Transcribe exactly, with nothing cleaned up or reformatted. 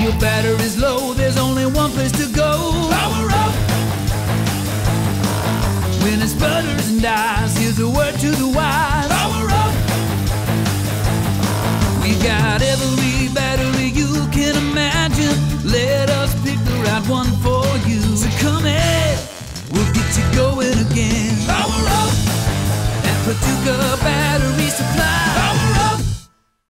your battery's low, there's only one place to go. Power up! When it sputters and dies, here's a word to the wise. Power up! We got